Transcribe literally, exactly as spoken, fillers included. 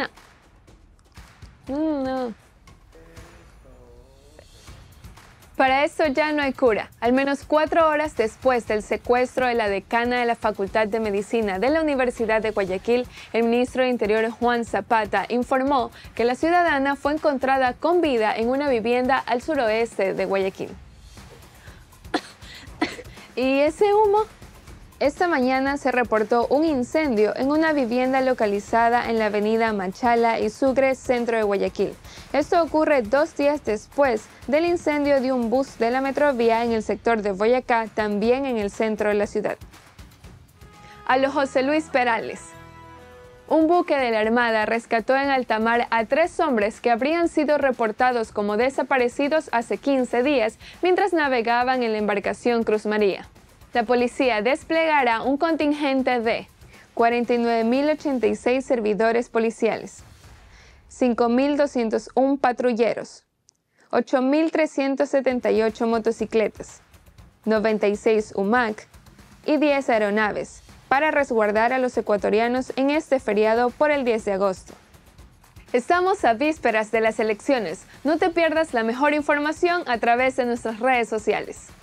No. Mm, no. Para esto ya no hay cura. Al menos cuatro horas después del secuestro de la decana de la Facultad de Medicina de la Universidad de Guayaquil, el ministro de Interior Juan Zapata informó que la ciudadana fue encontrada con vida en una vivienda al suroeste de Guayaquil. ¿Y ese humo? Esta mañana se reportó un incendio en una vivienda localizada en la avenida Machala y Sucre, centro de Guayaquil. Esto ocurre dos días después del incendio de un bus de la Metrovía en el sector de Boyacá, también en el centro de la ciudad. A lo José Luis Perales. Un buque de la Armada rescató en alta mar a tres hombres que habrían sido reportados como desaparecidos hace quince días mientras navegaban en la embarcación Cruz María. La policía desplegará un contingente de cuarenta y nueve mil ochenta y seis servidores policiales, cinco mil doscientos uno patrulleros, ocho mil trescientas setenta y ocho motocicletas, noventa y seis U M A C y diez aeronaves para resguardar a los ecuatorianos en este feriado por el diez de agosto. Estamos a vísperas de las elecciones. No te pierdas la mejor información a través de nuestras redes sociales.